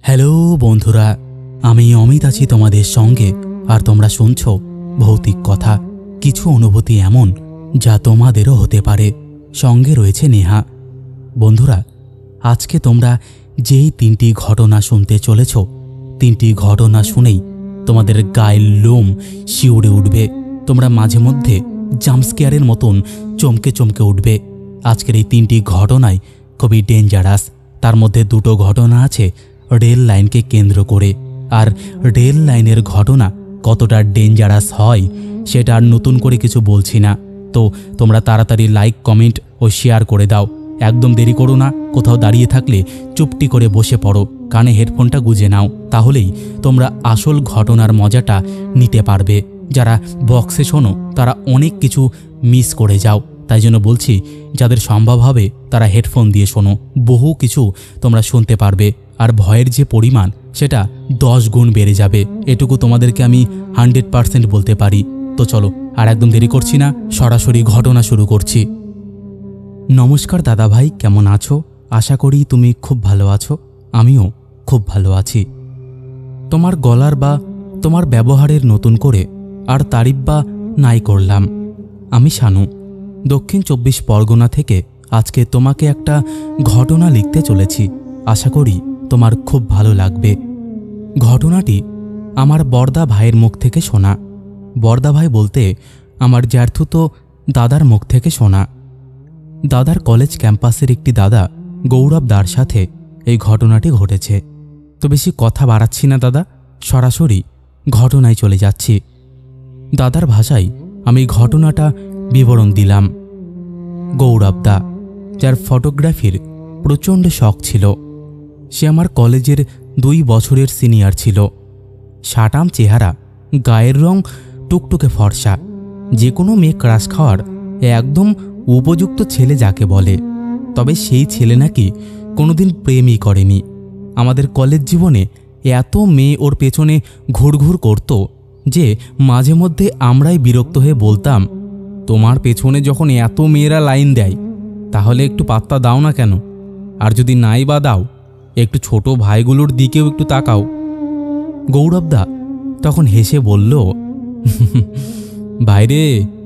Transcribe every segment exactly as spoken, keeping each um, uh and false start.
Hello বন্ধুরা, আমি অমিত আছি তোমাদের সঙ্গে। আর তোমরা শুনছো ভৌতিক কথা, কিছু অনুভূতি এমন যা তোমাদেরও হতে পারে। সঙ্গে রয়েছে নেহা। বন্ধুরা, আজকে তোমরা যেই তিনটি ঘটনা শুনতে চলেছ, তিনটি ঘটনা শুনেই তোমাদের গায়ের লোম শিউরে উঠবে। তোমরা মাঝে মধ্যে জাম্পস্কেয়ারের মতন চমকে চমকে উঠবে। আজকের এই তিনটি ঘটনাই খুবই ডেঞ্জারাস। তার মধ্যে দুটো ঘটনা আছে রেল লাইনকে কেন্দ্র করে। আর রেল লাইনের ঘটনা কতটা ডেঞ্জারাস হয় সেটা আর নতুন করে কিছু বলছি না। তো তোমরা তাড়াতাড়ি লাইক, কমেন্ট ও শেয়ার করে দাও। একদম দেরি করো না। কোথাও দাঁড়িয়ে থাকলে চুপটি করে বসে পড়ো, কানে হেডফোনটা গুঁজে নাও, তাহলেই তোমরা আসল ঘটনার মজাটা নিতে পারবে। যারা বক্সে শোনো তারা অনেক কিছু মিস করে যাও। তাই জন্য বলছি, যাদের সম্ভব হবে তারা হেডফোন দিয়ে শোনো, বহু কিছু তোমরা শুনতে পারবে। আর ভয়ের যে পরিমাণ সেটা দশ গুণ বেড়ে যাবে, এটুকু তোমাদেরকে আমি হান্ড্রেড পারসেন্ট বলতে পারি। তো চলো, আর একদম দেরি করছি না, সরাসরি ঘটনা শুরু করছি। নমস্কার দাদা ভাই, কেমন আছো? আশা করি তুমি খুব ভালো আছো। আমিও খুব ভালো আছি। তোমার গলার বা তোমার ব্যবহারের নতুন করে আর তারিফ বা নাই করলাম। আমি শানু, দক্ষিণ চব্বিশ পরগনা থেকে আজকে তোমাকে একটা ঘটনা লিখতে চলেছি। আশা করি তোমার খুব ভালো লাগবে। ঘটনাটি আমার বড়দা ভাইয়ের মুখ থেকে শোনা। বড়দা ভাই বলতে আমার জ্যাঠুতো দাদার মুখ থেকে শোনা। দাদার কলেজ ক্যাম্পাসের একটি দাদা গৌরব দার সাথে এই ঘটনাটি ঘটেছে। তো বেশি কথা বাড়াচ্ছি না দাদা, সরাসরি ঘটনায় চলে যাচ্ছি। দাদার ভাষায় আমি ঘটনাটা বিবরণ দিলাম। গৌরব দা, যার ফটোগ্রাফির প্রচণ্ড শখ ছিল, সে আমার কলেজের দুই বছরের সিনিয়র ছিল। সাটাম চেহারা, গায়ের রং টুকটুকে ফর্সা, যে কোনো মেয়ে ক্রাশ খাওয়ার একদম উপযুক্ত ছেলে যাকে বলে। তবে সেই ছেলে নাকি কোনোদিন প্রেমই করেনি। আমাদের কলেজ জীবনে এত মেয়ে ওর পেছনে ঘুরঘুর করত যে মাঝে মধ্যে আমরাই বিরক্ত হয়ে বলতাম, তোমার পেছনে যখন এত মেয়েরা লাইন দেয় তাহলে একটু পাত্তা দাও না কেন? আর যদি নাই বা দাও, একটু ছোট ভাইগুলোর দিকেও একটু তাকাও। গৌরবদা তখন হেসে বলল, ভাইরে,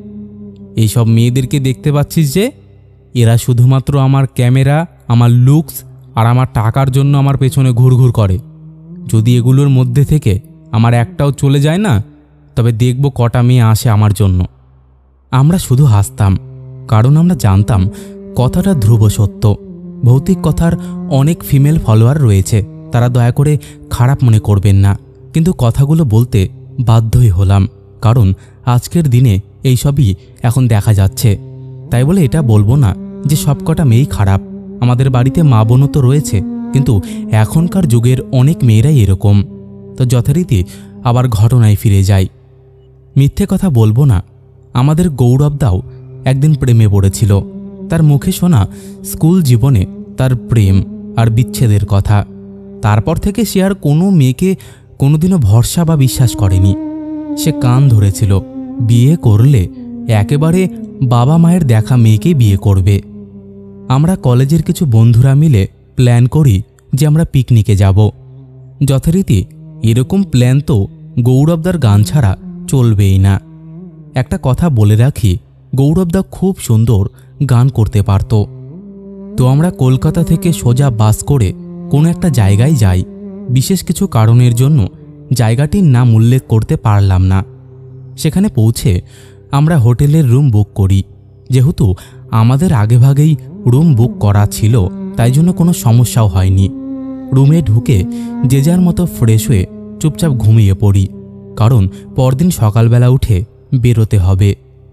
এইসব মেয়েদেরকে দেখতে পাচ্ছিস যে, এরা শুধুমাত্র আমার ক্যামেরা, আমার লুকস আর আমার টাকার জন্য আমার পেছনে ঘুরঘুর করে। যদি এগুলোর মধ্যে থেকে আমার একটাও চলে যায় না, তবে দেখব কটা মেয়ে আসে আমার জন্য। আমরা শুধু হাসতাম, কারণ আমরা জানতাম কথাটা ধ্রুব সত্য। ভৌতিক কথার অনেক ফিমেল ফলোয়ার রয়েছে, তারা দয়া করে খারাপ মনে করবেন না, কিন্তু কথাগুলো বলতে বাধ্যই হলাম, কারণ আজকের দিনে এইসবই এখন দেখা যাচ্ছে। তাই বলে এটা বলবো না যে সবকটা মেয়েই খারাপ। আমাদের বাড়িতে মা বোনও তো রয়েছে, কিন্তু এখনকার যুগের অনেক মেয়েরাই এরকম। তো যথারীতি আবার ঘটনায় ফিরে যাই। মিথ্যে কথা বলবো না, আমাদের গৌরবদাও একদিন প্রেমে পড়েছিল। তার মুখে শোনা স্কুল জীবনে তার প্রেম আর বিচ্ছেদের কথা। তারপর থেকে সে আর কোনো মেয়েকে কোনোদিনও ভরসা বা বিশ্বাস করেনি। সে কান ধরেছিল, বিয়ে করলে একেবারে বাবা মায়ের দেখা মেয়েকেই বিয়ে করবে। আমরা কলেজের কিছু বন্ধুরা মিলে প্ল্যান করি যে আমরা পিকনিকে যাব। যথারীতি এরকম প্ল্যান তো গৌরবদার গান ছাড়া চলবেই না। একটা কথা বলে রাখি, গৌরবদা খুব সুন্দর গান করতে পারত। তো আমরা কলকাতা থেকে সোজা বাস করে কোনো একটা জায়গায় যাই। বিশেষ কিছু কারণের জন্য জায়গাটির নাম উল্লেখ করতে পারলাম না। সেখানে পৌঁছে আমরা হোটেলের রুম বুক করি। যেহেতু আমাদের আগেভাগেই রুম বুক করা ছিল, তাই জন্য কোনো সমস্যাও হয়নি। রুমে ঢুকে যে যার মতো ফ্রেশ হয়ে চুপচাপ ঘুমিয়ে পড়ি, কারণ পরদিন সকালবেলা উঠে বেরোতে হবে।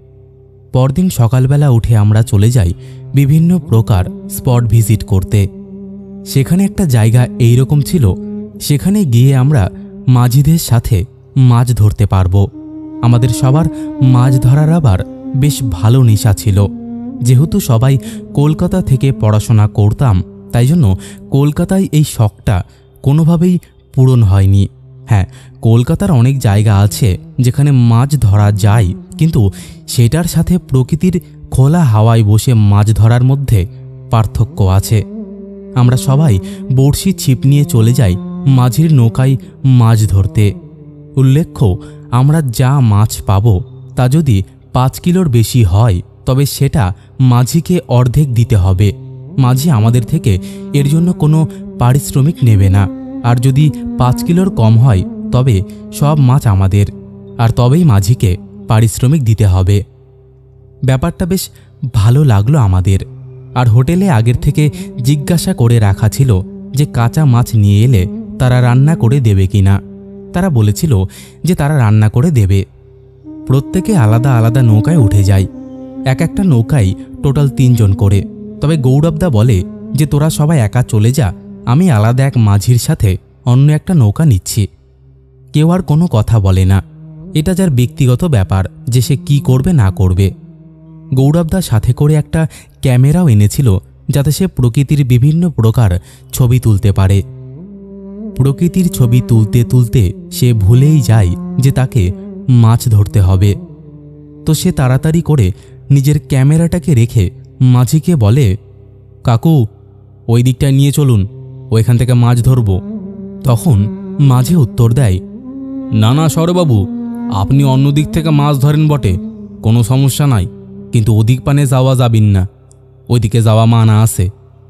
পরদিন সকালবেলা উঠে আমরা চলে যাই বিভিন্ন প্রকার স্পট ভিজিট করতে। সেখানে একটা জায়গা এইরকম ছিল, সেখানে গিয়ে আমরা মাঝিদের সাথে মাছ ধরতে পারবো। আমাদের সবার মাছ ধরার আবার বেশ ভালো নেশা ছিল। যেহেতু সবাই কলকাতা থেকে পড়াশোনা করতাম, তাই জন্য কলকাতায় এই শখটা কোনোভাবেই পূরণ হয়নি। হ্যাঁ, কলকাতার অনেক জায়গা আছে যেখানে মাছ ধরা যায়, কিন্তু সেটার সাথে প্রকৃতির খোলা হাওয়ায় বসে মাছ ধরার মধ্যে পার্থক্য আছে। আমরা সবাই বড়শি ছিপ নিয়ে চলে যাই মাঝির নৌকায় মাছ ধরতে। উল্লেখ্য, আমরা যা মাছ পাব তা যদি পাঁচ কিলোর বেশি হয় তবে সেটা মাঝিকে অর্ধেক দিতে হবে। মাঝি আমাদের থেকে এর জন্য কোনো পারিশ্রমিক নেবে না। আর যদি পাঁচ কিলোর কম হয় তবে সব মাছ আমাদের, আর তবেই মাঝিকে পারিশ্রমিক দিতে হবে। ব্যাপারটা বেশ ভালো লাগলো আমাদের। আর হোটেলে আগের থেকে জিজ্ঞাসা করে রাখা ছিল যে কাঁচা মাছ নিয়ে এলে তারা রান্না করে দেবে কিনা। তারা বলেছিল যে তারা রান্না করে দেবে। প্রত্যেকে আলাদা আলাদা নৌকায় উঠে যায়। এক একটা নৌকায় টোটাল তিনজন করে। তবে গৌরবদা বলে যে তোরা সবাই একা চলে যা, আমি আলাদা এক মাঝির সাথে অন্য একটা নৌকা নিচ্ছি। কেউ আর কোনো কথা বলে না। এটা যার ব্যক্তিগত ব্যাপার যে সে কী করবে না করবে। গৌরবদা সাথে করে একটা ক্যামেরাও এনেছিল যাতে সে প্রকৃতির বিভিন্ন প্রকার ছবি তুলতে পারে। প্রকৃতির ছবি তুলতে তুলতে সে ভুলেই যায় যে তাকে মাছ ধরতে হবে। তো সে তাড়াতাড়ি করে নিজের ক্যামেরাটাকে রেখে মাঝিকে বলে, কাকু ওই দিকটায় নিয়ে চলুন, ওইখান থেকে মাছ ধরব। তখন মাঝি উত্তর দেয়, না না সরবাবু, আপনি অন্য দিক থেকে মাছ ধরেন বটে, কোনো সমস্যা নাই, কিন্তু ওদিক পানে যাওয়া যাবেন না, ওইদিকে যাওয়া মানা আছে।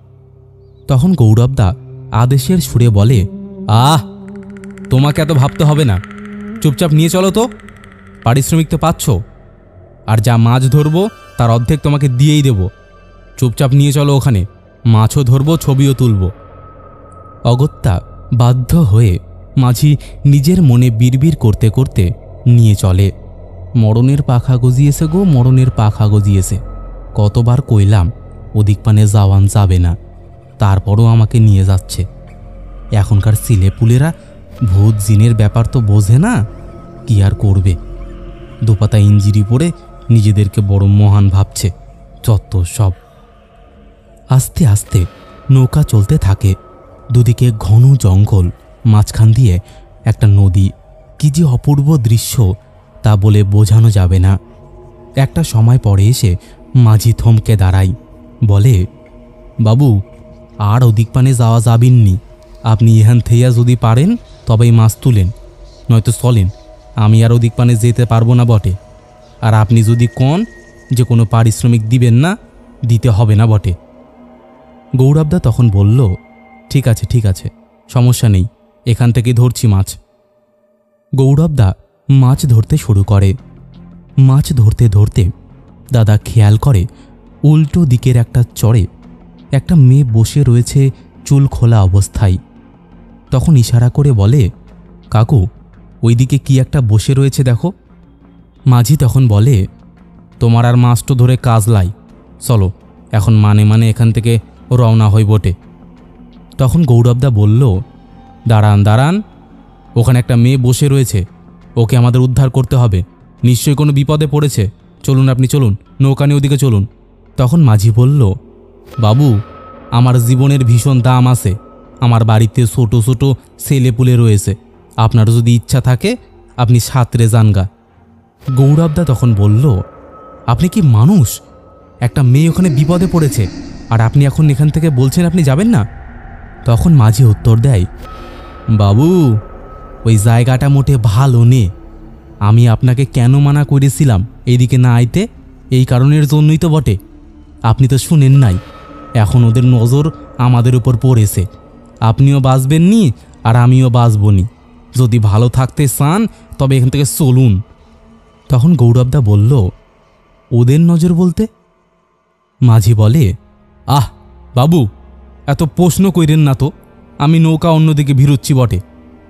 তখন গৌরবদা আদেশের সুরে বলে, আহ তোমাকে এত ভাবতে হবে না, চুপচাপ নিয়ে চলো তো, পারিশ্রমিক তো পাচ্ছ, আর যা মাছ ধরবো তার অর্ধেক তোমাকে দিয়েই দেব। চুপচাপ নিয়ে চলো ওখানে, মাছও ধরবো, ছবিও তুলব। অগত্যা বাধ্য হয়ে মাঝি নিজের মনে বিড়বিড় করতে করতে নিয়ে চলে। মরণের পাখা গজিয়েছে গো, মরণের পাখা গজিয়েছে। কতবার কইলাম ওদিক পানে যাওয়ান যাবে না, তারপরও আমাকে নিয়ে যাচ্ছে। এখনকার ছেলেপুলেরা ভূত জিনের ব্যাপার তো বোঝে না, কি আর করবে। দুপাতা ইঞ্জিরি পড়ে নিজেদেরকে বড় মহান ভাবছে, যত সব। আস্তে আস্তে নৌকা চলতে থাকে। দুদিকে ঘন জঙ্গল, মাঝখান দিয়ে একটা নদী। কি যে অপূর্ব দৃশ্য তা বলে বোঝানো যাবে না। একটা সময় পরে এসে মাঝি থমকে দাঁড়ায়, বলে, বাবু আর ওদিক পানে যাওয়া যাবেননি, আপনি এখান থেইয়া যদি পারেন তবেই মাছ তুলেন, নয়তো চলেন, আমি আর ওদিক পানে যেতে পারবো না বটে। আর আপনি যদি কন যে কোনো পারিশ্রমিক দিবেন না, দিতে হবে না বটে। গৌরবদা তখন বলল, ঠিক আছে ঠিক আছে, সমস্যা নেই, এখান থেকে ধরছি মাছ। গৌরবদা মাছ ধরতে শুরু করে। মাছ ধরতে ধরতে দাদা খেয়াল করে উল্টো দিকের একটা চরে একটা মেয়ে বসে রয়েছে চুল খোলা অবস্থায়। তখন ইশারা করে বলে, কাকু ওইদিকে কি একটা বসে রয়েছে দেখো। মাঝি তখন বলে, তোমার আর মাছটো ধরে কাজ লাই, চলো এখন মানে মানে এখান থেকে রওনা হই বটে। তখন গৌরবদা বলল, দাঁড়ান দাঁড়ান, ওখানে একটা মেয়ে বসে রয়েছে, ওকে আমাদের উদ্ধার করতে হবে, নিশ্চয়ই কোনো বিপদে পড়েছে, চলুন আপনি চলুন, নৌকা নিয়ে ওদিকে চলুন। তখন মাঝি বলল, বাবু আমার জীবনের ভীষণ দাম আছে, আমার বাড়িতে ছোট ছোট ছেলেপুলে রয়েছে, আপনার যদি ইচ্ছা থাকে আপনি সাঁতরে যানগা। গৌরবদা তখন বলল, আপনি কি মানুষ? একটা মেয়ে ওখানে বিপদে পড়েছে আর আপনি এখন এখান থেকে বলছেন আপনি যাবেন না? তখন মাঝি উত্তর দেয়, বাবু ওই জায়গাটা মোটে ভালো নে, আমি আপনাকে কেন মানা করেছিলাম এইদিকে না আইতে, এই কারণের জন্যই তো বটে। আপনি তো শুনেন নাই, এখন ওদের নজর আমাদের উপর পড়েছে, আপনিও বাঁচবেন নি আর আমিও বাঁচবনি। যদি ভালো থাকতে চান তবে এখান থেকে চলুন। তখন গৌরবদা বলল, ওদের নজর বলতে? মাঝি বলে, আহ বাবু এত প্রশ্ন কইরেন না তো, আমি নৌকা অন্যদিকে ভিড়ুচ্ছি বটে।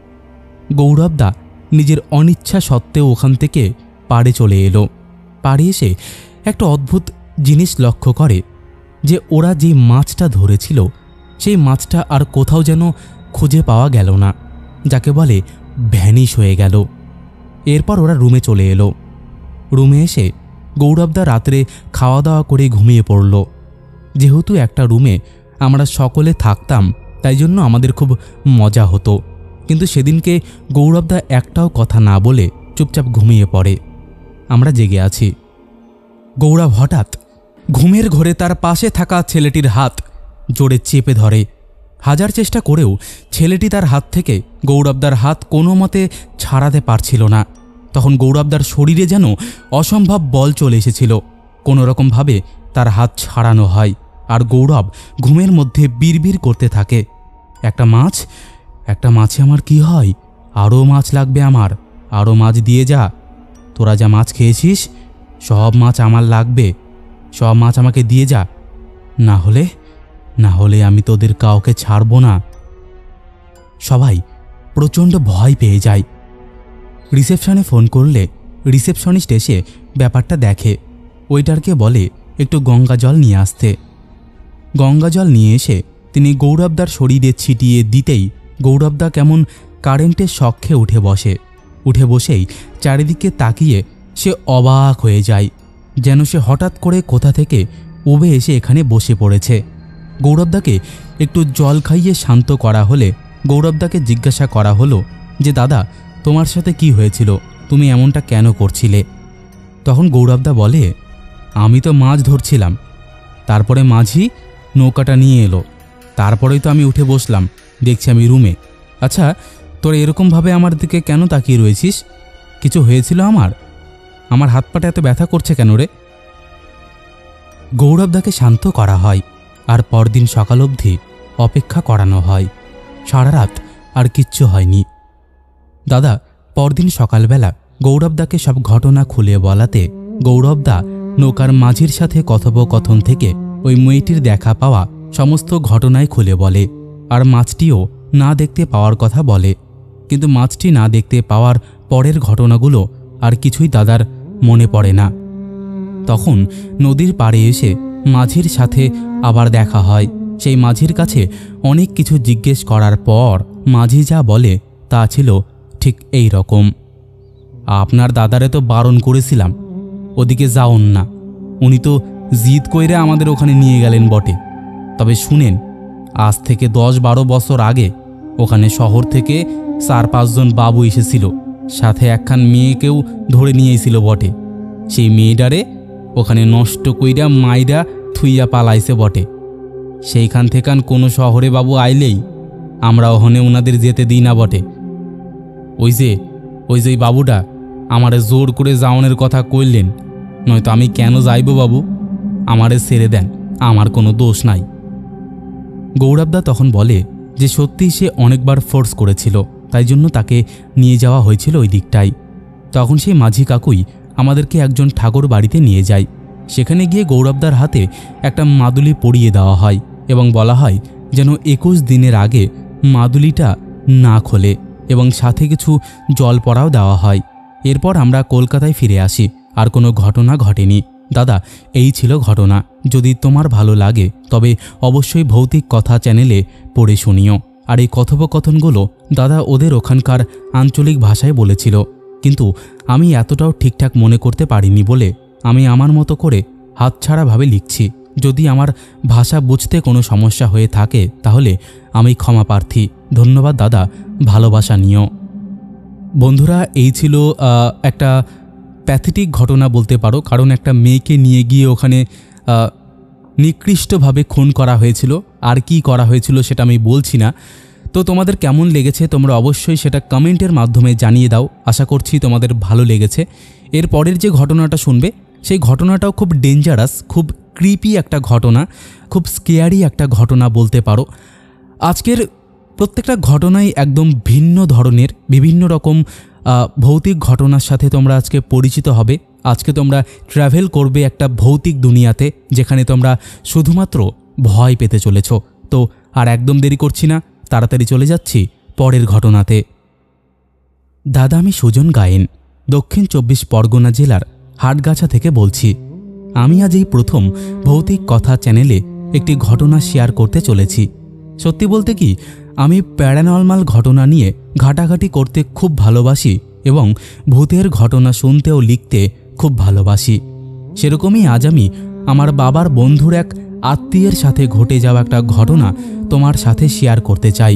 গৌরবদা নিজের অনিচ্ছা সত্ত্বেও ওখান থেকে পাড়ে চলে এলো। পাড়ে এসে একটা অদ্ভুত জিনিস লক্ষ্য করে যে ওরা যে মাছটা ধরেছিল সেই মাছটা আর কোথাও যেন খুঁজে পাওয়া গেল না, যাকে বলে ভ্যানিশ হয়ে গেল। এরপর ওরা রুমে চলে এলো। রুমে এসে গৌরবদা রাত্রে খাওয়া দাওয়া করে ঘুমিয়ে পড়ল। যেহেতু একটা রুমে আমরা সকলে থাকতাম তাই জন্য আমাদের খুব মজা হতো, কিন্তু সেদিনকে গৌরবদা একটাও কথা না বলে চুপচাপ ঘুমিয়ে পড়ে। আমরা জেগে আছি। গৌরব হঠাৎ ঘুমের ঘোরে তার পাশে থাকা ছেলেটির হাত জোরে চেপে ধরে হাজার চেষ্টা করেও ছেলেটি তার হাত থেকে গৌরবদার হাত কোনো মতে ছাড়াতে পারছিল না। তখন গৌরবদার শরীরে যেন অসম্ভব বল চলে এসেছিল। কোনো রকমভাবে তার হাত ছাড়ানো হয় আর গৌরব ঘুমের মধ্যে বিড়বিড় করতে থাকে, একটা মাছ, একটা মাছে আমার কি হয়? আরও মাছ লাগবে আমার, আরও মাছ দিয়ে যা। তোরা যা মাছ খেয়েছিস সব মাছ আমার লাগবে, সব মাছ আমাকে দিয়ে যা, না হলে না হলে আমি তোদের কাউকে ছাড়ব না। সবাই প্রচণ্ড ভয় পেয়ে যায়। রিসেপশনে ফোন করলে রিসেপশনিস্ট এসে ব্যাপারটা দেখে, ওয়েটারকে বলে একটু গঙ্গা জল নিয়ে আসতে। গঙ্গা জল নিয়ে এসে তিনি গৌরবদার শরীরে ছিটিয়ে দিতেই গৌরবদা কেমন কারেন্টের শখে উঠে বসে। উঠে বসেই চারিদিকে তাকিয়ে সে অবাক হয়ে যায়, যেন সে হঠাৎ করে কোথা থেকে উবে এসে এখানে বসে পড়েছে। গৌরবদাকে একটু জল খাইয়ে শান্ত করা হলে গৌরবদাকে জিজ্ঞাসা করা হলো যে দাদা, তোমার সাথে কি হয়েছিল, তুমি এমনটা কেন করছিলে? তখন গৌরবদা বলে, আমি তো মাছ ধরছিলাম, তারপরে মাঝি নৌকাটা নিয়ে এলো, তারপরেই তো আমি উঠে বসলাম, দেখছি আমি রুমে। আচ্ছা, তোরা এরকমভাবে আমার দিকে কেন তাকিয়ে রয়েছিস? কিছু হয়েছিল আমার? আমার হাত পাটা এত ব্যথা করছে কেন রে? গৌরবদাকে শান্ত করা হয় আর পরদিন সকাল অবধি অপেক্ষা করানো হয়। সারা রাত আর কিচ্ছু হয়নি। দাদা পরদিন সকালবেলা গৌরবদাকে সব ঘটনা খুলে বলাতে গৌরবদা নৌকার মাঝির সাথে কথোপকথন থেকে ওই মেয়েটির দেখা পাওয়া সমস্ত ঘটনাই খুলে বলে, আর মাছটিও না দেখতে পাওয়ার কথা বলে। কিন্তু মাছটি না দেখতে পাওয়ার পরের ঘটনাগুলো আর কিছুই দাদার মনে পড়ে না। তখন নদীর পাড়ে এসে মাঝির সাথে আবার দেখা হয়। সেই মাঝির কাছে অনেক কিছু জিজ্ঞেস করার পর মাঝি যা বলে তা ছিল ঠিক এই রকম, আপনার দাদারে তো বারণ করেছিলাম ওদিকে যাওন না, উনি তো জিদ কইরে আমাদের ওখানে নিয়ে গেলেন বটে। তবে শুনেন, আজ থেকে দশ বারো বছর আগে ওখানে শহর থেকে চার পাঁচজন বাবু এসেছিল, সাথে একখান মেয়েকেও ধরে নিয়েছিল বটে। সেই মেয়েটারে ওখানে নষ্ট কইরা মাইরা থুইয়া পালাইছে বটে। সেইখান থেকান কোনো শহরে বাবু আইলেই আমরা ওখানে ওনাদের যেতে দিই না বটে। ওই যে ওই যে বাবুটা আমারে জোর করে যাওনের কথা কইলেন, নয়তো আমি কেন যাইব বাবু? আমারে ছেড়ে দেন, আমার কোনো দোষ নাই। গৌরবদা তখন বলে যে সত্যিই সে অনেকবার ফোর্স করেছিল, তাই জন্য তাকে নিয়ে যাওয়া হয়েছিল ওই দিকটাই। তখন সেই মাঝি কাকুই আমাদেরকে একজন ঠাকুর বাড়িতে নিয়ে যায়। সেখানে গিয়ে গৌরবদার হাতে একটা মাদুলি পরিয়ে দেওয়া হয় এবং বলা হয় যেন একুশ দিনের আগে মাদুলিটা না খোলে, এবং সাথে কিছু জল পড়াও দেওয়া হয়। এরপর আমরা কলকাতায় ফিরে আসি, আর কোনো ঘটনা ঘটেনি। দাদা এই ছিল ঘটনা। যদি তোমার ভালো লাগে তবে অবশ্যই ভৌতিক কথা চ্যানেলে পড়ে শুনিও। আর এই কথোপকথনগুলো দাদা ওদের ওখানকার আঞ্চলিক ভাষায় বলেছিল, কিন্তু আমি এতটাও ঠিকঠাক মনে করতে পারিনি বলে আমি আমার মতো করে হাতছাড়াভাবে লিখছি। যদি আমার ভাষা বুঝতে কোনো সমস্যা হয়ে থাকে তাহলে আমি ক্ষমা প্রার্থী। ধন্যবাদ দাদা, ভালোবাসা নিও। বন্ধুরা, এই ছিল একটা প্যাথেটিক ঘটনা বলতে পারো, কারণ একটা মেয়েকে নিয়ে গিয়ে ওখানে নিকৃষ্টভাবে খুন করা হয়েছিল। আর কি করা হয়েছিল সেটা আমি বলছি না। তো তোমাদের কেমন লেগেছে তোমরা অবশ্যই সেটা কমেন্টের মাধ্যমে জানিয়ে দাও। আশা করছি তোমাদের ভালো লেগেছে। এর পরের যে ঘটনাটা শুনবে সেই ঘটনাটাও খুব ডেঞ্জারাস, খুব ক্রিপি একটা ঘটনা, খুব স্কেয়ারি একটা ঘটনা বলতে পারো। আজকের প্রত্যেকটা ঘটনাই একদম ভিন্ন ধরনের, বিভিন্ন রকম ভৌতিক ঘটনার সাথে তোমরা আজকে পরিচিত হবে। আজকে তোমরা ট্র্যাভেল করবে একটা ভৌতিক দুনিয়াতে, যেখানে তোমরা শুধুমাত্র ভয় পেতে চলেছ। তো আর একদম দেরি করছি না, তাড়াতাড়ি চলে যাচ্ছি পরের ঘটনাতে। দাদা, আমি সুজন গায়েন, দক্ষিণ চব্বিশ পরগনা জেলার হাটগাছা থেকে বলছি। আমি আজ এই প্রথম ভৌতিক কথা চ্যানেলে একটি ঘটনা শেয়ার করতে চলেছি। সত্যি বলতে কি, আমি প্যারানর্মাল ঘটনা নিয়ে ঘাটাঘাটি করতে খুব ভালোবাসি এবং ভূতের ঘটনা শুনতেও লিখতে খুব ভালোবাসি। সেরকমই আজ আমি আমার বাবার বন্ধুর এক আত্মীয়ের সাথে ঘটে যাওয়া একটা ঘটনা তোমার সাথে শেয়ার করতে চাই।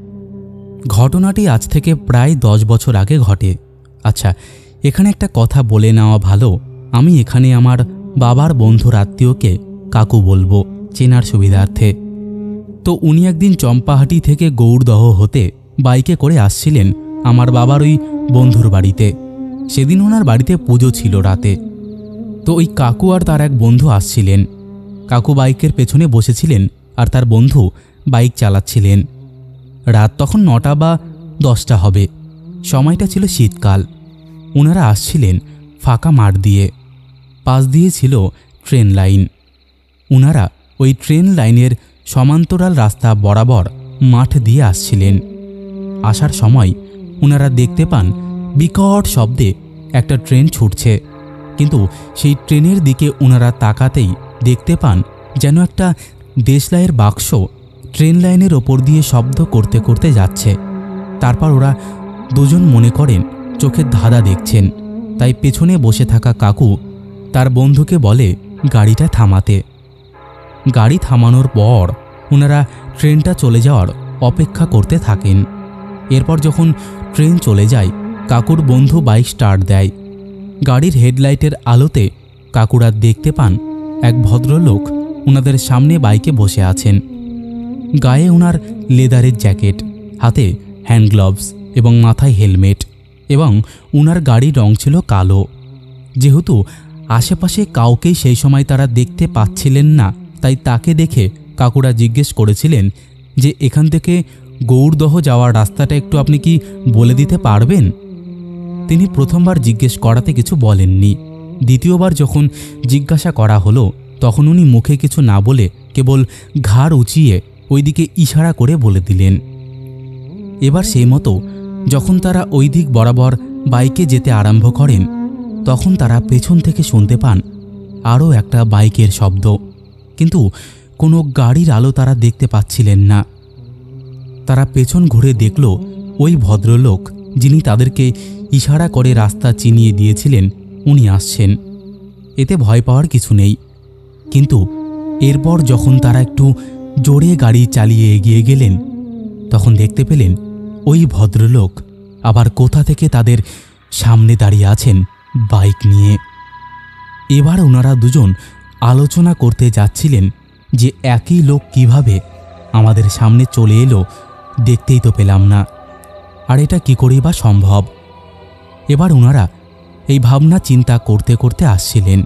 ঘটনাটি আজ থেকে প্রায় দশ বছর আগে ঘটে। আচ্ছা, এখানে একটা কথা বলে নেওয়া ভালো, আমি এখানে আমার বাবার বন্ধুর আত্মীয়কে কাকু বলবো চেনার সুবিধার্থে। তো উনি একদিন চম্পাহাটি থেকে গৌড়দহ হতে বাইকে করে আসছিলেন আমার বাবার ওই বন্ধুর বাড়িতে। সেদিন ওনার বাড়িতে পুজো ছিল রাতে। তো ওই কাকু আর তার এক বন্ধু আসছিলেন। কাকু বাইকের পেছনে বসেছিলেন আর তার বন্ধু বাইক চালাচ্ছিলেন। রাত তখন নটা বা দশটা হবে। সময়টা ছিল শীতকাল। ওনারা আসছিলেন ফাঁকা মাঠ দিয়ে। পাশ দিয়ে ছিল ট্রেন লাইন। ওনারা ওই ট্রেন লাইনের সমান্তরাল রাস্তা বরাবর মাঠ দিয়ে আসছিলেন। আসার সময় ওনারা দেখতে পান বিকট শব্দে একটা ট্রেন ছুটছে, কিন্তু সেই ট্রেনের দিকে ওনারা তাকাতেই দেখতে পান যেন একটা দেশলাইয়ের বাক্স ট্রেন লাইনের ওপর দিয়ে শব্দ করতে করতে যাচ্ছে। তারপর ওরা দুজন মনে করেন চোখের ধাঁধা দেখছেন, তাই পেছনে বসে থাকা কাকু তার বন্ধুকে বলে গাড়িটা থামাতে। গাড়ি থামানোর পর ওনারা ট্রেনটা চলে যাওয়ার অপেক্ষা করতে থাকেন। এরপর যখন ট্রেন চলে যায়, কাকুর বন্ধু বাইক স্টার্ট দেয়। গাড়ির হেডলাইটের আলোতে কাকুরা দেখতে পান এক ভদ্রলোক ওনাদের সামনে বাইকে বসে আছেন। গায়ে ওনার লেদারের জ্যাকেট, হাতে হ্যান্ড গ্লাভস এবং মাথায় হেলমেট, এবং ওনার গাড়ির রং ছিল কালো। যেহেতু আশেপাশে কাউকেই সেই সময় তারা দেখতে পাচ্ছিলেন না, তাই তাকে দেখে কাকুরা জিজ্ঞেস করেছিলেন যে এখান থেকে গৌড়দহ যাওয়ার রাস্তাটা একটু আপনি কি বলে দিতে পারবেন? তিনি প্রথমবার জিজ্ঞেস করাতে কিছু বলেননি। দ্বিতীয়বার যখন জিজ্ঞাসা করা হলো, তখন উনি মুখে কিছু না বলে কেবল ঘাড় উঁচিয়ে ওইদিকে ইশারা করে বলে দিলেন। এবার সেই মতো যখন তারা ওই দিক বরাবর বাইকে যেতে আরম্ভ করেন, তখন তারা পেছন থেকে শুনতে পান আরও একটা বাইকের শব্দ, কিন্তু কোনো গাড়ির আলো তারা দেখতে পাচ্ছিলেন না। তারা পেছন ঘুরে দেখল ওই ভদ্রলোক যিনি তাদেরকে ইশারা করে রাস্তা চিনিয়ে দিয়েছিলেন উনি আসছেন। এতে ভয় পাওয়ার কিছু নেই, কিন্তু এরপর যখন তারা একটু জোরে গাড়ি চালিয়ে এগিয়ে গেলেন, তখন দেখতে পেলেন ওই ভদ্রলোক আবার কোথা থেকে তাদের সামনে দাঁড়িয়ে আছেন বাইক নিয়ে। এবার ওনারা দুজন আলোচনা করতে যাচ্ছিলেন যে একই লোক কিভাবে আমাদের সামনে চলে এলো, দেখতেই তো পেলাম না, আর এটা কী করেই বা সম্ভব। এবার ওনারা এই ভাবনা চিন্তা করতে করতে আসছিলেন।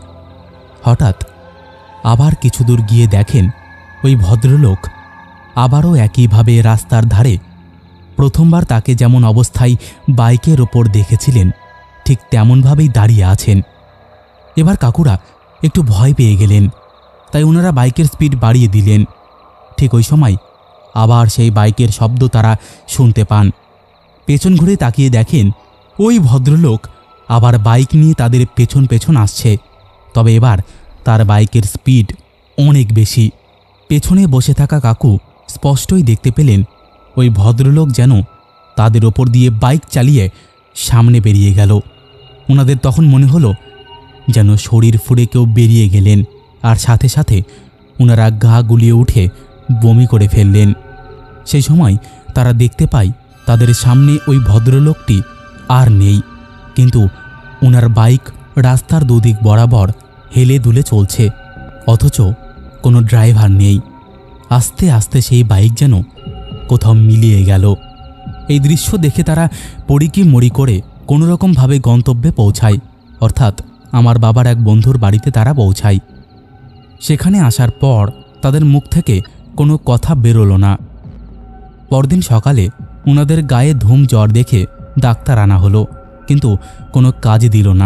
হঠাৎ আবার কিছু দূর গিয়ে দেখেন ওই ভদ্রলোক আবারও একইভাবে রাস্তার ধারে প্রথমবার তাকে যেমন অবস্থায় বাইকের ওপর দেখেছিলেন ঠিক তেমনভাবেই দাঁড়িয়ে আছেন। এবার কাকুরা একটু ভয় পেয়ে গেলেন, তাই ওনারা বাইকের স্পিড বাড়িয়ে দিলেন। ঠিক ওই সময় আবার সেই বাইকের শব্দ তারা শুনতে পান। পেছন ঘুরে তাকিয়ে দেখেন ওই ভদ্রলোক আবার বাইক নিয়ে তাদের পেছন পেছন আসছে, তবে এবার তার বাইকের স্পিড অনেক বেশি। পেছনে বসে থাকা কাকু স্পষ্টই দেখতে পেলেন ওই ভদ্রলোক যেন তাদের ওপর দিয়ে বাইক চালিয়ে সামনে বেরিয়ে গেল। ওনাদের তখন মনে হলো যেন শরীর ফুঁড়ে কেউ বেরিয়ে গেলেন, আর সাথে সাথে ওনারা গা গুলিয়ে উঠে বমি করে ফেললেন। সেই সময় তারা দেখতে পায় তাদের সামনে ওই ভদ্রলোকটি আর নেই, কিন্তু ওনার বাইক রাস্তার দুদিক বরাবর হেলে দুলে চলছে, অথচ কোনো ড্রাইভার নেই। আস্তে আস্তে সেই বাইক যেন কোথাও মিলিয়ে গেল। এই দৃশ্য দেখে তারা পড়িকি মরি করে কোনোরকমভাবে গন্তব্যে পৌঁছায়, অর্থাৎ আমার বাবার এক বন্ধুর বাড়িতে তারা পৌঁছায়। সেখানে আসার পর তাদের মুখ থেকে কোনো কথা বেরোলো না। পরদিন সকালে ওনাদের গায়ে ধুম জ্বর দেখে ডাক্তার আনা হলো, কিন্তু কোনো কাজ দিল না।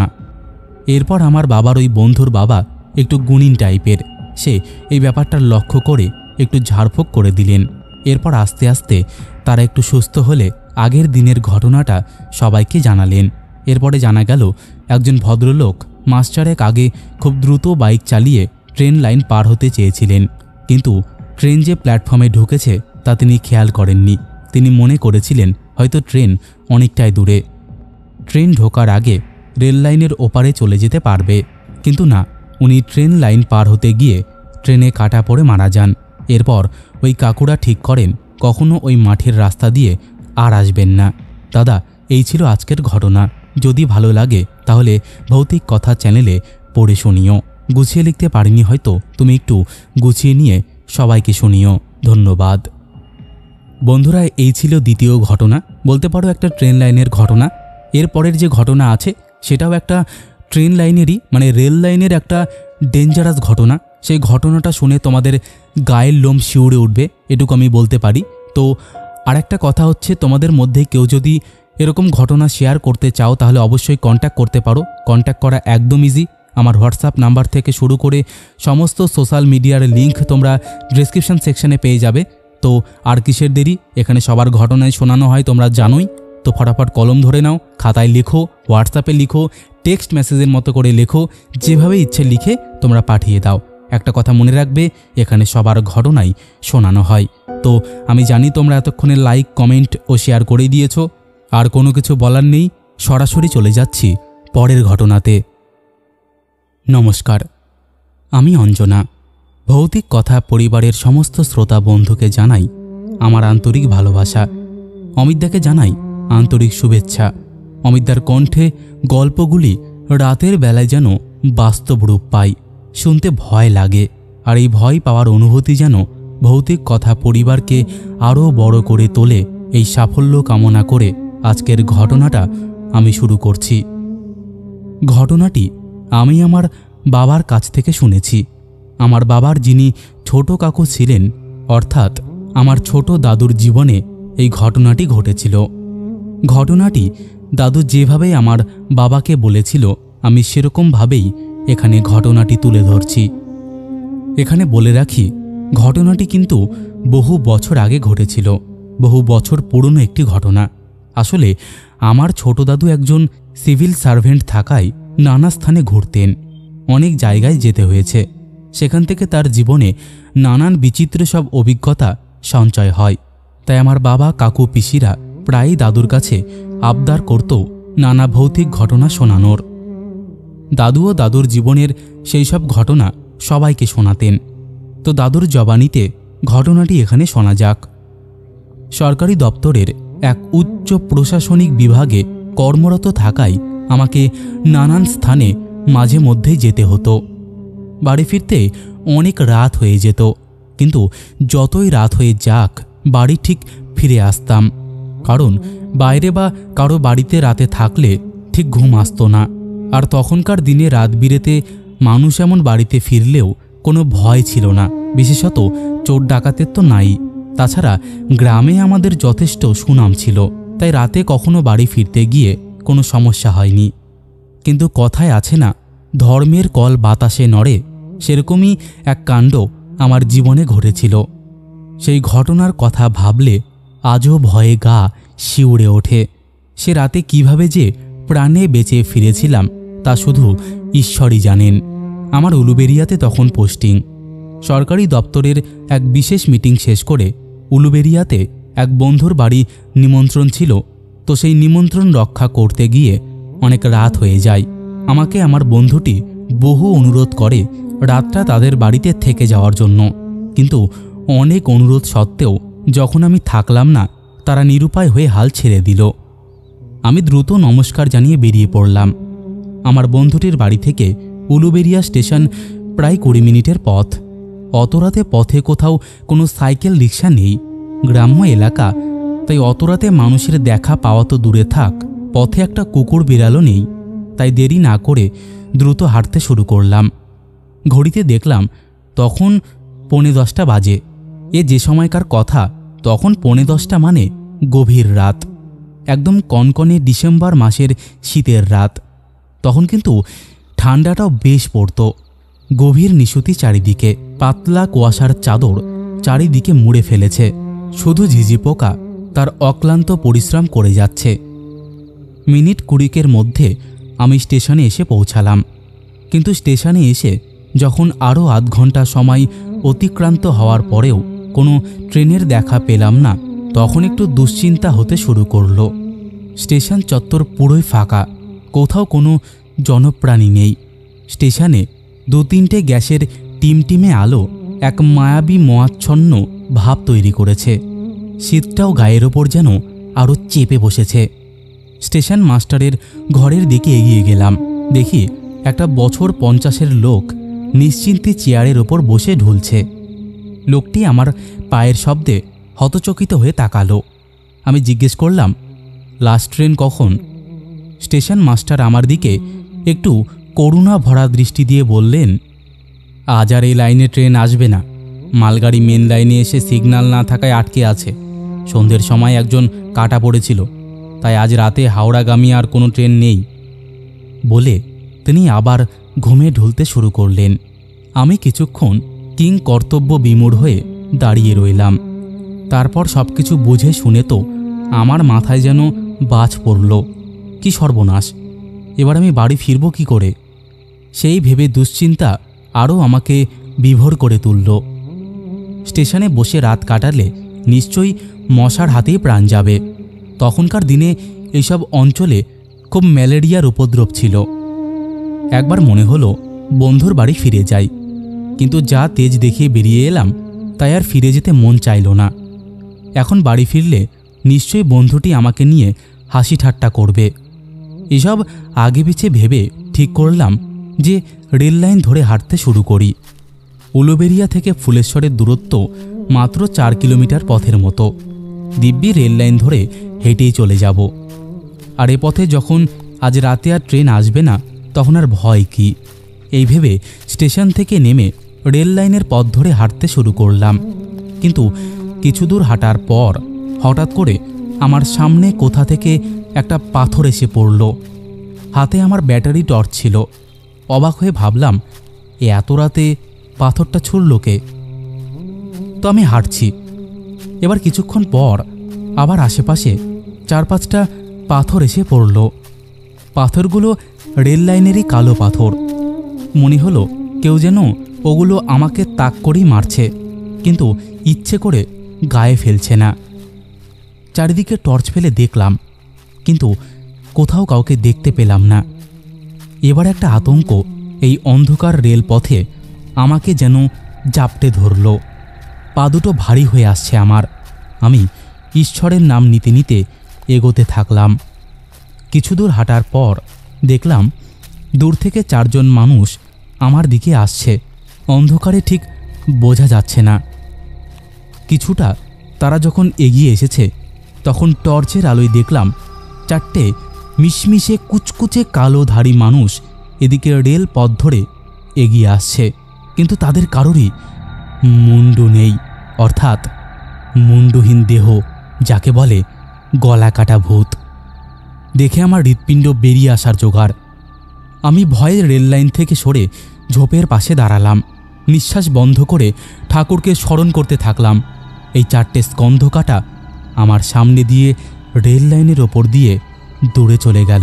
এরপর আমার বাবার ওই বন্ধুর বাবা একটু গুণিন টাইপের, সে এই ব্যাপারটা লক্ষ্য করে একটু ঝাড়ফুঁক করে দিলেন। এরপর আস্তে আস্তে তারা একটু সুস্থ হলে আগের দিনের ঘটনাটা সবাইকে জানালেন। এরপরে জানা গেল একজন ভদ্রলোক মাস চারেক আগে খুব দ্রুত বাইক চালিয়ে ট্রেন লাইন পার হতে চেয়েছিলেন, কিন্তু ট্রেন যে প্ল্যাটফর্মে ঢুকেছে তা তিনি খেয়াল করেননি। তিনি মনে করেছিলেন হয়তো ট্রেন অনেকটাই দূরে, ট্রেন ঢোকার আগে রেল লাইনের ওপারে চলে যেতে পারবে, কিন্তু না, উনি ট্রেন লাইন পার হতে গিয়ে ট্রেনে কাটা পড়ে মারা যান। এরপর ওই কাকুরা ঠিক করেন কখনো ওই মাঠের রাস্তা দিয়ে আর আসবেন না। দাদা, এই ছিল আজকের ঘটনা। যদি ভালো লাগে তাহলে ভৌতিক কথা চ্যানেলে পড়ে শুনিও। গুছিয়ে লিখতে পারিনি হয়তো, তুমি একটু গুছিয়ে নিয়ে সবাইকে শুনিও। ধন্যবাদ। বন্ধুরা, এই ছিল দ্বিতীয় ঘটনা, বলতে পারো একটা ট্রেন লাইনের ঘটনা। এরপরের যে ঘটনা আছে সেটাও একটা ট্রেন লাইনেরই, মানে রেল লাইনের একটা ডেঞ্জারাস ঘটনা। সেই ঘটনাটা শুনে তোমাদের গায়ের লোম শিউরে উঠবে, এটুকু আমি বলতে পারি। তো আরেকটা কথা হচ্ছে, তোমাদের মধ্যে কেউ যদি এরকম ঘটনা শেয়ার করতে চাও তাহলে অবশ্যই কন্ট্যাক্ট করতে পারো। কন্ট্যাক্ট করা একদম ইজি। আমার হোয়াটসঅ্যাপ নাম্বার থেকে শুরু করে সমস্ত সোশ্যাল মিডিয়ার লিঙ্ক তোমরা ডেসক্রিপশন সেকশনে পেয়ে যাবে। তো আর কিসের দেরি, এখানে সবার ঘটনায় শোনানো হয়, তোমরা জানোই। তো ফটাফট কলম ধরে নাও, খাতায় লেখো, হোয়াটসঅ্যাপে লিখো, টেক্সট মেসেজের মতো করে লেখো, যেভাবে ইচ্ছে লিখে তোমরা পাঠিয়ে দাও। একটা কথা মনে রাখবে, এখানে সবার ঘটনাই শোনানো হয়। তো আমি জানি তোমরা এতক্ষণে লাইক, কমেন্ট ও শেয়ার করে দিয়েছো। আর কোনো কিছু বলার নেই, সরাসরি চলে যাচ্ছি পরের ঘটনাতে। নমস্কার, আমি অঞ্জনা। ভৌতিক কথা পরিবারের সমস্ত শ্রোতা বন্ধুকে জানাই আমার আন্তরিক ভালোবাসা। অমিতদাকে জানাই আন্তরিক শুভেচ্ছা। অমিতদার কণ্ঠে গল্পগুলি রাতের বেলায় যেন বাস্তব রূপ পায়, শুনতে ভয় লাগে। আর এই ভয় পাওয়ার অনুভূতি যেন ভৌতিক কথা পরিবারকে আরও বড় করে তোলে। এই সাফল্য কামনা করে আজকের ঘটনাটা আমি শুরু করছি। ঘটনাটি আমি আমার বাবার কাছ থেকে শুনেছি। আমার বাবার যিনি ছোট কাকু ছিলেন, অর্থাৎ আমার ছোট দাদুর জীবনে এই ঘটনাটি ঘটেছিল। ঘটনাটি দাদু যেভাবে আমার বাবাকে বলেছিল, আমি সেরকমভাবেই এখানে ঘটনাটি তুলে ধরছি। এখানে বলে রাখি, ঘটনাটি কিন্তু বহু বছর আগে ঘটেছিল, বহু বছর পুরনো একটি ঘটনা। আসলে আমার ছোট দাদু একজন সিভিল সার্ভেন্ট থাকায় নানা স্থানে ঘুরতেন, অনেক জায়গায় যেতে হয়েছে। সেখান থেকে তার জীবনে নানান বিচিত্র সব অভিজ্ঞতা সঞ্চয় হয়। তাই আমার বাবা, কাকু, পিসিরা প্রায়ই দাদুর কাছে আবদার করত নানা ভৌতিক ঘটনা শোনানোর। দাদু ও দাদুর জীবনের সেই সব ঘটনা সবাইকে শোনাতেন। তো দাদুর জবানিতে ঘটনাটি এখানে শোনা যাক। সরকারি দপ্তরের এক উচ্চ প্রশাসনিক বিভাগে কর্মরত থাকায় আমাকে নানান স্থানে মাঝে মধ্যেই যেতে হতো। বাড়ি ফিরতে অনেক রাত হয়ে যেত, কিন্তু যতই রাত হয়ে যাক বাড়ি ঠিক ফিরে আসতাম। কারণ বাইরে বা কারো বাড়িতে রাতে থাকলে ঠিক ঘুম আসতো না। আর তখনকার দিনে রাত বিরেতে মানুষ এমন বাড়িতে ফিরলেও কোনো ভয় ছিল না, বিশেষত চোর ডাকাতের তো নাই। তাছাড়া গ্রামে আমাদের যথেষ্ট সুনাম ছিল, তাই রাতে কখনো বাড়ি ফিরতে গিয়ে কোনো সমস্যা হয়নি। কিন্তু কথায় আছে না, ধর্মের কল বাতাসে নড়ে, সেরকমই এক কাণ্ড আমার জীবনে ঘটেছিল। সেই ঘটনার কথা ভাবলে আজও ভয়ে গা শিউরে ওঠে। সে রাতে কিভাবে যে প্রাণে বেঁচে ফিরেছিলাম তা শুধু ঈশ্বরই জানেন। আমার উলুবেরিয়াতে তখন পোস্টিং। সরকারি দপ্তরের এক বিশেষ মিটিং শেষ করে উলুবেরিয়াতে এক বন্ধুর বাড়ি নিমন্ত্রণ ছিল। তো সেই নিমন্ত্রণ রক্ষা করতে গিয়ে অনেক রাত হয়ে যায়। আমাকে আমার বন্ধুটি বহু অনুরোধ করে রাতটা তাদের বাড়িতে থেকে যাওয়ার জন্য, কিন্তু অনেক অনুরোধ সত্ত্বেও যখন আমি থাকলাম না, তারা নিরুপায় হয়ে হাল ছেড়ে দিল। আমি দ্রুত নমস্কার জানিয়ে বেরিয়ে পড়লাম। আমার বন্ধুটির বাড়ি থেকে উলুবেরিয়া স্টেশন প্রায় কুড়ি মিনিটের পথ। অত রাতে পথে কোথাও কোনো সাইকেল রিক্সা নেই, গ্রাম্য এলাকা, তাই অত রাতে মানুষের দেখা পাওয়া তো দূরে থাক, পথে একটা কুকুর বিড়ালও নেই। তাই দেরি না করে দ্রুত হাঁটতে শুরু করলাম। ঘড়িতে দেখলাম তখন পৌনে দশটা বাজে। এ যে সময়কার কথা, তখন পৌনে দশটা মানে গভীর রাত, একদম কনকনে ডিসেম্বর মাসের শীতের রাত। তখন কিন্তু ঠান্ডাটাও বেশ পড়ত। গভীর নিশুতি চারিদিকে, পাতলা কুয়াশার চাদর চারিদিকে মুড়ে ফেলেছে। শুধু ঝিঝি পোকা তার অক্লান্ত পরিশ্রম করে যাচ্ছে। মিনিট কুড়িকের মধ্যে আমি স্টেশনে এসে পৌঁছালাম। কিন্তু স্টেশনে এসে যখন আরও আধ ঘন্টা সময় অতিক্রান্ত হওয়ার পরেও কোনো ট্রেনের দেখা পেলাম না, তখন একটু দুশ্চিন্তা হতে শুরু করলো। স্টেশন চত্বর পুরোই ফাঁকা, কোথাও কোনো জনপ্রাণী নেই। স্টেশনে দু তিনটে গ্যাসের টিমটিমে আলো এক মায়াবী মোয়াচ্ছন্ন ভাব তৈরি করেছে। শীতটাও গায়ের ওপর যেন আরও চেপে বসেছে। স্টেশন মাস্টারের ঘরের দিকে এগিয়ে গেলাম। দেখি একটা বছর পঞ্চাশের লোক নিশ্চিন্তে চেয়ারের ওপর বসে ঢুলছে। লোকটি আমার পায়ের শব্দে হতচকিত হয়ে তাকালো। আমি জিজ্ঞেস করলাম, লাস্ট ট্রেন কখন? স্টেশন মাস্টার আমার দিকে একটু করুণা ভরা দৃষ্টি দিয়ে বললেন, আজ আর এই লাইনে ট্রেন আসবে না। মালগাড়ি মেন লাইনে এসে সিগন্যাল না থাকায় আটকে আছে। সন্ধ্যের সময় একজন কাটা পড়েছিল, তাই আজ রাতে হাওড়াগামী আর কোনো ট্রেন নেই। বলে তিনি আবার ঘুমে ঢুলতে শুরু করলেন। আমি কিছুক্ষণ কিং কর্তব্য বিমূঢ় হয়ে দাঁড়িয়ে রইলাম। তারপর সব কিছু বুঝে শুনে তো আমার মাথায় যেন বাজ পড়ল। কি সর্বনাশ! এবার আমি বাড়ি ফিরব কি করে? সেই ভেবে দুশ্চিন্তা আরও আমাকে বিভোর করে তুলল। স্টেশনে বসে রাত কাটালে নিশ্চয়ই মশার হাতেই প্রাণ যাবে। তখনকার দিনে এইসব অঞ্চলে খুব ম্যালেরিয়ার উপদ্রব ছিল। একবার মনে হলো বন্ধুর বাড়ি ফিরে যাই, কিন্তু যা তেজ দেখিয়ে বেরিয়ে এলাম তাই আর ফিরে যেতে মন চাইল না। এখন বাড়ি ফিরলে নিশ্চয়ই বন্ধুটি আমাকে নিয়ে হাসি ঠাট্টা করবে। এসব আগে পিছে ভেবে ঠিক করলাম যে রেল লাইন ধরে হাঁটতে শুরু করি। উলুবেড়িয়া থেকে ফুলেশ্বরের দূরত্ব মাত্র চার কিলোমিটার পথের মতো। দিব্যি রেল লাইন ধরে হেঁটেই চলে যাব। আর এ পথে যখন আজ রাতে আর ট্রেন আসবে না, তখন আর ভয় কি? এই ভেবে স্টেশন থেকে নেমে রেল লাইনের পথ ধরে হাঁটতে শুরু করলাম। কিন্তু কিছু দূর হাঁটার পর হঠাৎ করে আমার সামনে কোথা থেকে একটা পাথর এসে পড়ল। হাতে আমার ব্যাটারি টর্চ ছিল। অবাক হয়ে ভাবলাম, এত রাতে পাথরটা ছুঁড়ল কে? তো আমি হাঁটছি। এবার কিছুক্ষণ পর আবার আশেপাশে চার পাঁচটা পাথর এসে পড়ল। পাথরগুলো রেল লাইনেরই কালো পাথর। মনে হলো কেউ যেন ওগুলো আমাকে তাক করেই মারছে, কিন্তু ইচ্ছে করে গায়ে ফেলছে না। চারিদিকে টর্চ ফেলে দেখলাম, কিন্তু কোথাও কাউকে দেখতে পেলাম না। এবার একটা আতঙ্ক এই অন্ধকার রেলপথে আমাকে যেন জাপটে ধরল। পা দুটো ভারী হয়ে আসছে আমার। আমি ঈশ্বরের নাম নিতে নিতে এগোতে থাকলাম। কিছু দূর হাঁটার পর দেখলাম দূর থেকে চারজন মানুষ আমার দিকে আসছে। অন্ধকারে ঠিক বোঝা যাচ্ছে না। কিছুটা তারা যখন এগিয়ে এসেছে, তখন টর্চের আলোয় দেখলাম চারটে মিশমিশে কুচকুচে কালোধারী মানুষ এদিকে রেল পথ ধরে এগিয়ে আসছে। কিন্তু তাদের কারোরই মুন্ডু নেই, অর্থাৎ মুন্ডুহীন দেহ, যাকে বলে গলা কাটা ভূত। দেখে আমার হৃৎপিণ্ড বেরিয়ে আসার জোগাড়। আমি ভয়ে রেল লাইন থেকে সরে ঝোপের পাশে দাঁড়ালাম। নিঃশ্বাস বন্ধ করে ঠাকুরকে স্মরণ করতে থাকলাম। এই চারটে স্কন্ধ কাটা আমার সামনে দিয়ে রেল লাইনের ওপর দিয়ে দূরে চলে গেল।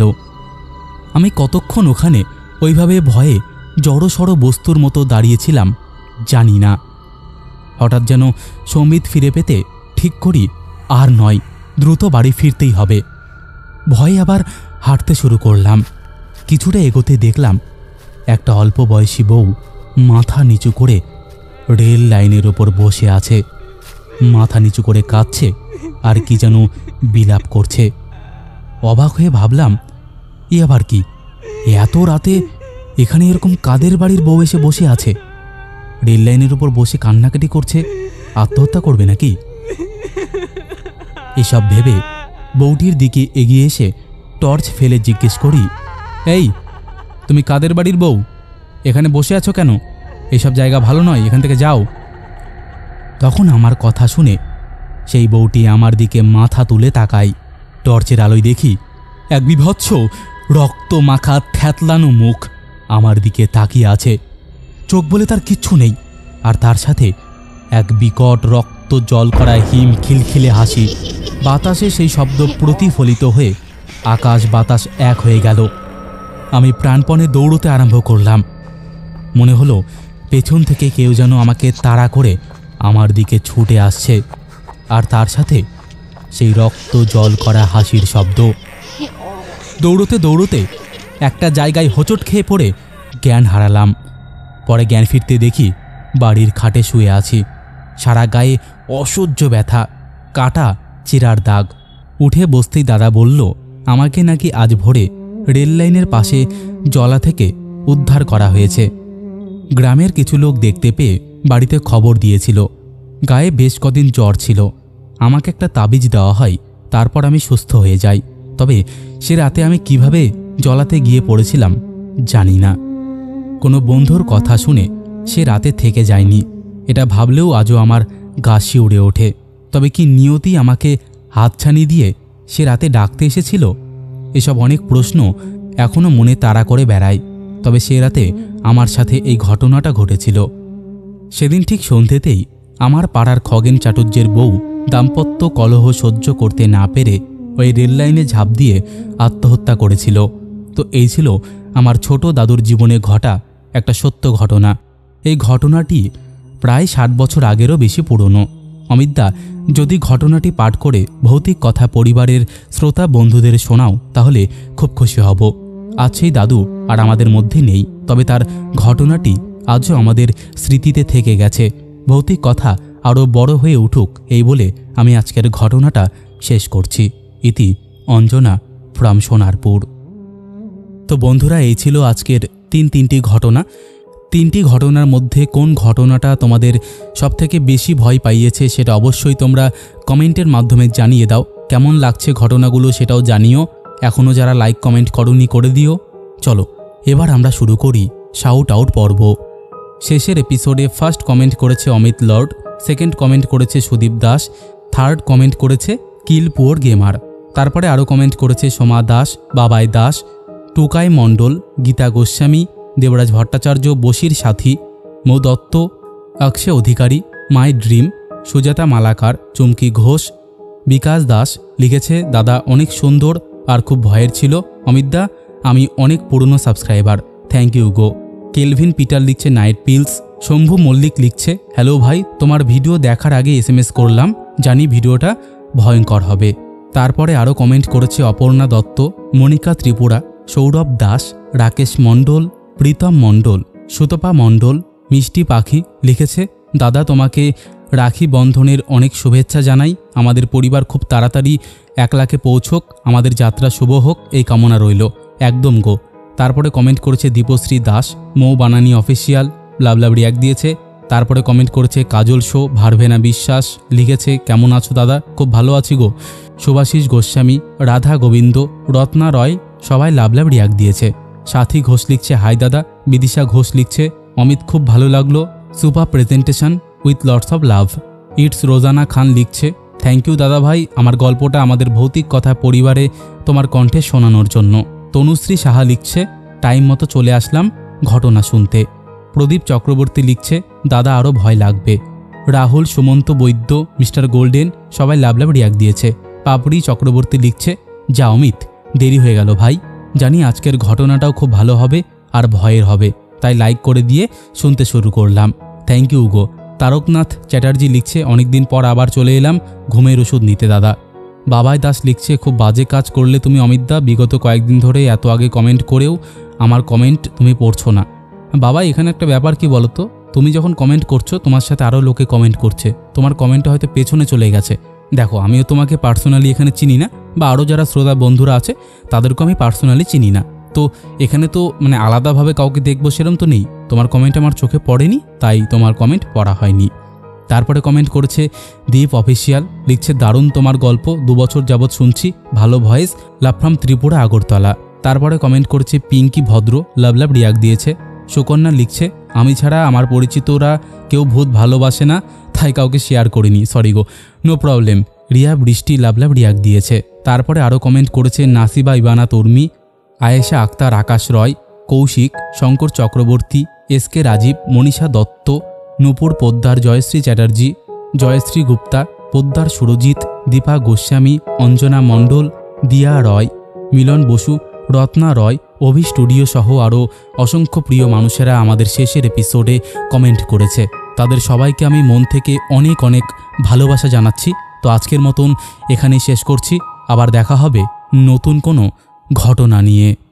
আমি কতক্ষণ ওখানে ওইভাবে ভয়ে জড়সড় বস্তুর মতো দাঁড়িয়েছিলাম জানি না। হঠাৎ যেন সম্বিত ফিরে পেতে ঠিক করি, আর নয়, দ্রুত বাড়ি ফিরতেই হবে। ভয়ে আবার হাঁটতে শুরু করলাম। কিছুটা এগোতে দেখলাম একটা অল্প বয়সী বউ মাথা নিচু করে রেল লাইনের ওপর বসে আছে। মাথা নিচু করে কাঁদছে আর কি যেন বিলাপ করছে। অবাক হয়ে ভাবলাম, এ আবার কি? এত রাতে এখানে এরকম কাদের বাড়ির বউ এসে বসে আছে? রেল লাইনের উপর বসে কান্নাকাটি করছে, আত্মহত্যা করবে নাকি? এসব ভেবে বউটির দিকে এগিয়ে এসে টর্চ ফেলে জিজ্ঞেস করি, এই তুমি কাদের বাড়ির বউ? এখানে বসে আছো কেন? এইসব জায়গা ভালো নয়, এখান থেকে যাও। তখন আমার কথা শুনে সেই বউটি আমার দিকে মাথা তুলে তাকায়। টর্চের আলোয় দেখি এক বিভৎস রক্ত মাখা থ্যাতলানো মুখ আমার দিকে তাকিয়ে আছে। চোখ বলে তার কিচ্ছু নেই, আর তার সাথে এক বিকট রক্ত জল করা হিম খিলখিলে হাসি। বাতাসে সেই শব্দ প্রতিফলিত হয়ে আকাশ বাতাস এক হয়ে গেল। আমি প্রাণপণে দৌড়তে আরম্ভ করলাম। মনে হলো পেছন থেকে কেউ যেন আমাকে তাড়া করে আমার দিকে ছুটে আসছে, আর তার সাথে সেই রক্ত জল করা হাসির শব্দ। দৌড়তে দৌড়তে একটা জায়গায় হোঁচট খেয়ে পড়ে জ্ঞান হারালাম। পরে জ্ঞান ফিরতে দেখি বাড়ির খাটে শুয়ে আছি। সারা গায়ে অসহ্য ব্যথা, কাটা চেরার দাগ। উঠে বসতেই দাদা বলল আমাকে নাকি আজ ভোরে রেল লাইনের পাশে জলা থেকে উদ্ধার করা হয়েছে। গ্রামের কিছু লোক দেখতে পেয়ে বাড়িতে খবর দিয়েছিল। গায়ে বেশ কদিন জ্বর ছিল। আমাকে একটা তাবিজ দেওয়া হয়, তারপর আমি সুস্থ হয়ে যাই। তবে সে রাতে আমি কিভাবে জলাতে গিয়ে পড়েছিলাম জানি না। কোনো বন্ধুর কথা শুনে সে রাতে থেকে যায়নি, এটা ভাবলেও আজও আমার গা শিউরে ওঠে। তবে কি নিয়তি আমাকে হাতছানি দিয়ে সে রাতে ডাকতে এসেছিল? এসব অনেক প্রশ্ন এখনও মনে তাড়া করে বেড়ায়। তবে সে রাতে আমার সাথে এই ঘটনাটা ঘটেছিল। সেদিন ঠিক সন্ধ্যেতেই আমার পাড়ার খগেন চাটুর্যের বউ দাম্পত্য কলহ সহ্য করতে না পেরে ওই রেললাইনে ঝাঁপ দিয়ে আত্মহত্যা করেছিল। তো এই ছিল আমার ছোট দাদুর জীবনে ঘটা একটা সত্য ঘটনা। এই ঘটনাটি প্রায় ষাট বছর আগেরও বেশি পুরনো। অমিতদা, যদি ঘটনাটি পাঠ করে ভৌতিক কথা পরিবারের শ্রোতা বন্ধুদের শোনাও তাহলে খুব খুশি হব। আজ সেই দাদু আর আমাদের মধ্যে নেই, তবে তার ঘটনাটি আজও আমাদের স্মৃতিতে থেকে গেছে। ভৌতিক কথা আরও বড় হয়ে উঠুক এই বলে আমি আজকের ঘটনাটা শেষ করছি। ইতি অঞ্জনা ফ্রম সোনারপুর। তো বন্ধুরা, এই ছিল আজকের তিন তিনটি ঘটনা। তিনটি ঘটনার মধ্যে কোন ঘটনাটা তোমাদের সবথেকে বেশি ভয় পাইয়েছে সেটা অবশ্যই তোমরা কমেন্টের মাধ্যমে জানিয়ে দাও। কেমন লাগছে ঘটনাগুলো সেটাও জানিও। এখনও যারা লাইক কমেন্ট করনি করে দিও। চলো এবার আমরা শুরু করি শাউট আউট পর্ব। শেষের এপিসোডে ফার্স্ট কমেন্ট করেছে অমিত লর্ড, সেকেন্ড কমেন্ট করেছে সুদীপ দাস, থার্ড কমেন্ট করেছে কিল পুয়ার গেমার। তারপরে আরও কমেন্ট করেছে সোমা দাস, বাবাই দাস, টুকাই মণ্ডল, গীতা গোস্বামী, দেবরাজ ভট্টাচার্য, বশির সাথী, মৌ দত্ত, অক্ষয় অধিকারী, মাই ড্রিম, সুজাতা মালাকার, চুমকি ঘোষ, বিকাশ দাস লিখেছে দাদা অনেক সুন্দর আর খুব ভয়ের ছিল। অমিতদা, আমি অনেক পুরনো সাবস্ক্রাইবার, থ্যাংক ইউ গো। কেলভিন পিটার লিখছে নাইট পিলস। শম্ভু মল্লিক লিখছে হ্যালো ভাই, তোমার ভিডিও দেখার আগে এস এম এস করলাম, জানি ভিডিওটা ভয়ঙ্কর হবে। তারপরে আরও কমেন্ট করেছে অপর্ণা দত্ত, মনিকা ত্রিপুরা, সৌরভ দাস, রাকেশ মণ্ডল, প্রীতম মণ্ডল, সুতপা মণ্ডল, মিষ্টি পাখি লিখেছে দাদা তোমাকে রাখি বন্ধনের অনেক শুভেচ্ছা জানাই। আমাদের পরিবার খুব তাড়াতাড়ি এক লাখে পৌঁছক, আমাদের যাত্রা শুভ হোক এই কামনা রইল, একদম গো। তারপরে কমেন্ট করেছে Dipashree Das, Mou Banani official, love love react দিয়েছে। তারপরে কমেন্ট করেছে কাজল শো, ভারভেনা বিশ্বাস লিখেছে কেমন আছো দাদা? খুব ভালো আছি গো। সুভাষিস গোস্বামী, রাধা গোবিন্দ, রত্না রয় সবাই লাভলাভ রিয়াক্ট দিয়েছে। সাথী ঘোষ লিখছে হাই দাদা। বিদিশা ঘোষ লিখছে অমিত খুব ভালো লাগলো, super presentation with lots of love. It's Rojana Khan লিখছে থ্যাংক ইউ দাদা ভাই, আমার গল্পটা আমাদের ভৌতিক কথা পরিবারে তোমার কণ্ঠে শোনানোর জন্য। তনুশ্রী সাহা লিখছে টাইম মতো চলে আসলাম ঘটনা শুনতে। প্রদীপ চক্রবর্তী লিখছে দাদা আরও ভয় লাগবে। রাহুল, সুমন্ত বৈদ্য, মিস্টার গোল্ডেন সবাই লাভলাভ রিয়াক্ট দিয়েছে। পাপড়ি চক্রবর্তী লিখছে যা অমিত, দেরি হয়ে গেল ভাই, জানি আজকের ঘটনাটাও খুব ভালো হবে আর ভয়ের হবে, তাই লাইক করে দিয়ে শুনতে শুরু করলাম, থ্যাংক ইউ গো। তারকনাথ চ্যাটার্জি লিখছে অনেকদিন পর আবার চলে এলাম ঘুমের ওষুধ নিতে দাদা। বাবাই দাস লিখছে খুব বাজে কাজ করলে তুমি অমিতদা, বিগত কয়েকদিন ধরে এত আগে কমেন্ট করেও আমার কমেন্ট তুমি পড়ছো না। বাবা, এখানে একটা ব্যাপার কি বলো তো, তুমি যখন কমেন্ট করছো তোমার সাথে আরও লোকে কমেন্ট করছে, তোমার কমেন্টটা হয়তো পেছনে চলে গেছে। দেখো, আমিও তোমাকে পার্সোনালি এখানে চিনি না, বা আরও যারা শ্রোতা বন্ধুরা আছে তাদেরকেও আমি পার্সোনালি চিনি না, তো এখানে তো মানে আলাদাভাবে কাউকে দেখবো সেরম তো নেই। তোমার কমেন্ট আমার চোখে পড়েনি, তাই তোমার কমেন্ট পড়া হয়নি। তারপরে কমেন্ট করেছে দীপ অফিসিয়াল, লিখছে দারুণ তোমার গল্প, দু বছর যাবৎ শুনছি, ভালো voice, love from Tripura Agartala. তারপরে কমেন্ট করেছে পিঙ্কি ভদ্র, লাভ লাভ রিয়াক্ট দিয়েছে। সুকন্যা লিখছে আমি ছাড়া আমার পরিচিতরা কেউ ভূত ভালোবাসে না, তাই কাউকে শেয়ার করিনি, সরি গো, no problem. Riya Brishti love love react দিয়েছে। তারপরে আরও কমেন্ট করেছে Nasiba Ibana Tormi, Ayesha Akhtar, Akash Roy, Kaushik, Shankar Chakraborty, S K Rajib, Manisha Dutta, Nupur Poddar, Joyshree Chatterjee, Joyshree Gupta, Poddar Surajit, Dipa Goswami, Anjana Mondal, Diya Roy, Milan Basu, Ratna Roy, Abhi studio সহ আরও অসংখ্য প্রিয় মানুষেরা আমাদের শেষের এপিসোডে কমেন্ট করেছে। তাদের সবাইকে আমি মন থেকে অনেক অনেক ভালোবাসা জানাচ্ছি। তো আজকের মতন এখানেই শেষ করছি, আবার দেখা হবে নতুন কোনো ঘটনা নিয়ে।